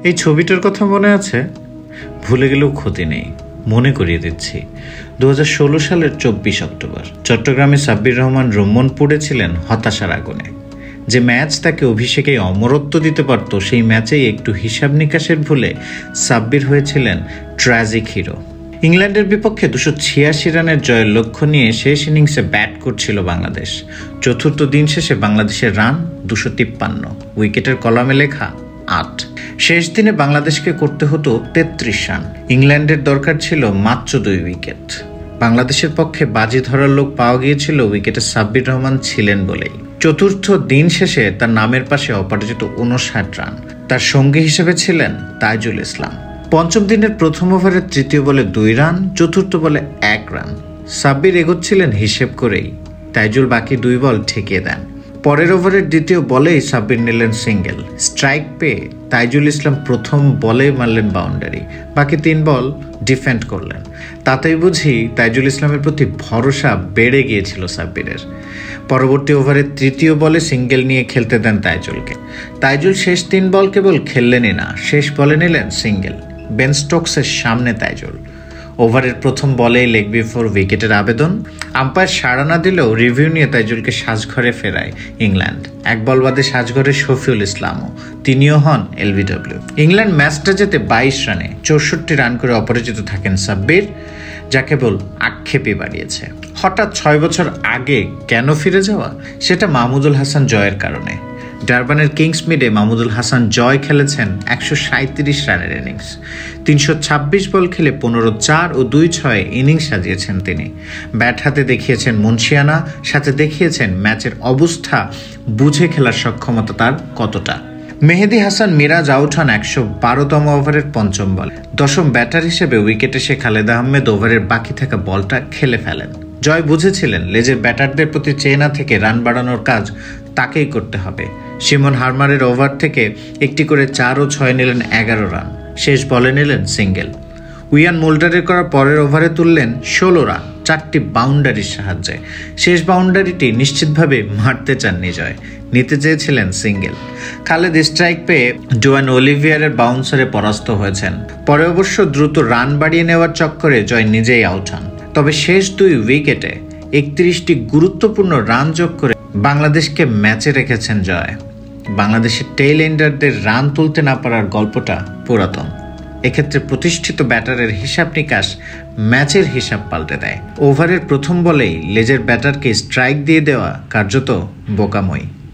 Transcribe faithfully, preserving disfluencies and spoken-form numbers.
এই ছবিটার কথা মনে আছে? ভুলে গেলেও ক্ষতি নেই, মনে করিয়ে দিচ্ছি। দু হাজার ষোলো সালের চব্বিশ অক্টোবর চট্টগ্রামে সাব্বির রহমান রোমন পড়েছিলেন হতাশার আগুনে। যে ম্যাচ তাকে অভিষেকে অমরত্ব দিতে পারত, সেই ম্যাচেই একটু হিসাব নিকাশের ভুলে সাব্বির হয়েছিলেন ট্র্যাজিক হিরো। ইংল্যান্ডের বিপক্ষে দুশো ছিয়াশি রানের জয়ের লক্ষ্য নিয়ে শেষ ইনিংসে ব্যাট করছিল বাংলাদেশ। চতুর্থ দিন শেষে বাংলাদেশের রান দুশো তিপ্পান্ন, উইকেটের কলামে লেখা আট। শেষ দিনে বাংলাদেশকে করতে হতো তেত্রিশ রান। ইংল্যান্ডের দরকার ছিল মাত্র দুই উইকেট। বাংলাদেশের পক্ষে বাজি ধরার লোক পাওয়া গিয়েছিল উইকেটে সাব্বির রহমান ছিলেন বলেই। চতুর্থ দিন শেষে তার নামের পাশে অপরাজিত উনষাট রান। তার সঙ্গী হিসেবে ছিলেন তাইজুল ইসলাম। পঞ্চম দিনের প্রথম ওভারের তৃতীয় বলে দুই রান, চতুর্থ বলে এক রান। সাব্বির এগোচ্ছিলেন হিসেব করেই, তাইজুল বাকি দুই বল ঠেকিয়ে দেন। পরের ওভারের দ্বিতীয় বলেই সাব্বির নিলেন সিঙ্গেল। স্ট্রাইক পেয়ে তাইজুল ইসলাম প্রথম বলেই মারলেন বাউন্ডারি, বাকি তিন বল ডিফেন্ড করলেন। তাতেই বুঝি তাইজুল ইসলামের প্রতি ভরসা বেড়ে গিয়েছিল সাব্বিরের। পরবর্তী ওভারের তৃতীয় বলে সিঙ্গেল নিয়ে খেলতে দেন তাইজুলকে। তাইজুল শেষ তিন বল কেবল খেললেনই না, শেষ বলে নিলেন সিঙ্গেল। বেন স্টোকসের সামনে তাইজুল। ওভারের প্রথম বলেই লেগ বিফোর উইকেটের আবেদন। আম্পায়ার সাড়া না দিলেও রিভিউ নিয়ে তাইজুলকে সাজঘরে ফেরায় ইংল্যান্ড। এক বল বাদে সাজঘরে শফিউল ইসলামও, তিনিও হন এলবিডব্লিউ। ইংল্যান্ড ম্যাচটা যেতে বাইশ রানে চৌষট্টি রান করে অপরাজিত থাকেন সাব্বির, যা কেবল আক্ষেপই বাড়িয়েছে। হঠাৎ ছয় বছর আগে কেন ফিরে যাওয়া? সেটা মাহমুদুল হাসান জয়ের কারণে। ডারবানের কিংসমিডে মাহমুদুল হাসান জয় খেলেছেন একশো সাঁত্রিশ রানের ইনিংস। তিনশো ছাব্বিশ বল খেলে পনেরো চার ও দুই ছয় ইনিংস সাজিয়েছেন তিনি। ব্যাট হাতে দেখিয়েছেন মুন্সিয়ানা, সাথে দেখিয়েছেন ম্যাচের অবস্থা বুঝে খেলার সক্ষমতা তার কতটা। মেহেদী হাসান মিরাজ আউট হন একশো বারোতম ওভারের পঞ্চম বল। দশম ব্যাটার হিসেবে উইকেটে সে খালেদ আহমেদ ওভারের বাকি থাকা বলটা খেলে ফেলেন। জয় বুঝেছিলেন লেজের ব্যাটারদের প্রতি চেয়ে না থেকে রান বাড়ানোর কাজ তাকেই করতে হবে। সিমন হারমারের ওভার থেকে একটি করে চার ও ছয় নিলেন এগারো রান। শেষ বলে নিলেন সিঙ্গেল। উইয়ান মোল্ডারের করার পরের ওভারে তুললেন ষোলো রান চারটি বাউন্ডারির সাহায্যে। শেষ বাউন্ডারিটি নিশ্চিতভাবে মারতে চাননি জয়, নিতে চেয়েছিলেন সিঙ্গেল। খালেদ স্ট্রাইক পেয়ে জোয়ান অলিভিয়ারের বাউন্সারে পরাস্ত হয়েছেন। পরে অবশ্য দ্রুত রান বাড়িয়ে নেওয়ার চক্করে জয় নিজেই আউট হন। তবে শেষ দুই উইকেটে একত্রিশটি গুরুত্বপূর্ণ রান যোগ করে বাংলাদেশকে ম্যাচে রেখেছেন জয়। বাংলাদেশের টেইল এন্ডারদের রান তুলতে না পারার গল্পটা পুরাতন। এক্ষেত্রে প্রতিষ্ঠিত ব্যাটারের হিসাব নিকাশ ম্যাচের হিসাব পাল্টে দেয়। ওভারের প্রথম বলেই লেজের ব্যাটারকে স্ট্রাইক দিয়ে দেওয়া কার্যত বোকাময়ী।